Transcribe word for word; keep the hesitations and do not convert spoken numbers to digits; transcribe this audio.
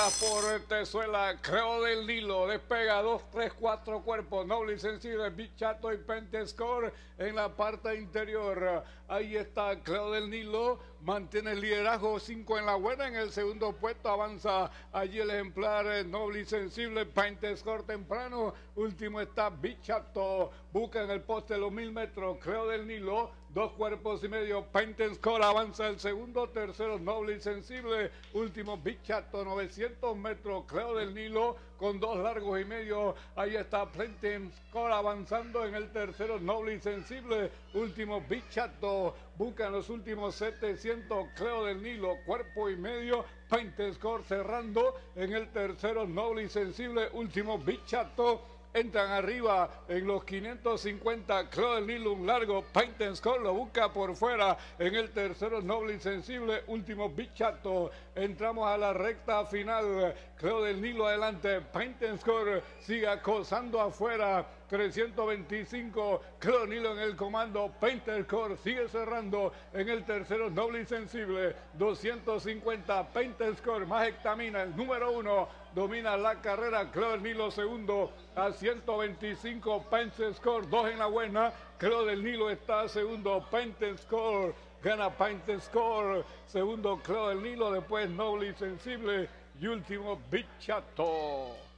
carreras por Tezuela, Creo del Nilo, despega dos, tres, cuatro cuerpos, Noble y Sensible, Bichato y Pentescore en la parte interior. Ahí está Creo del Nilo, mantiene el liderazgo, cinco en la buena, en el segundo puesto avanza allí el ejemplar Noble y Sensible, Pentescore temprano, último está Bichato, busca en el poste los mil metros, Creo del Nilo, dos cuerpos y medio, Pentescore avanza el segundo, tercero Noble y Sensible, último Bichato, novecientos metros, Creo del Nilo, con dos largos y medio, ahí está Pentescore avanzando en el tercero, Noble y Sensible, último Bichato, buscan los últimos setecientos, Creo del Nilo, cuerpo y medio, Pentescore cerrando en el tercero, Noble y Sensible, último Bichato. Entran arriba en los quinientos cincuenta, Creo del Nilo, un largo, Pentescore lo busca por fuera, en el tercero Noble y Sensible, último Bichato. Entramos a la recta final, Creo del Nilo adelante, Pentescore sigue acosando afuera, trescientos veinticinco, Creo del Nilo en el comando, Pentescore sigue cerrando en el tercero Noble y Sensible, doscientos cincuenta, Pentescore más hectamina, el número uno, domina la carrera, Creo del Nilo segundo, a ciento veinticinco, Pentescore, dos en la buena, Creo del Nilo está segundo, Pentescore, gana Pentescore, segundo Creo del Nilo, después Noble y Sensible y último Bichato.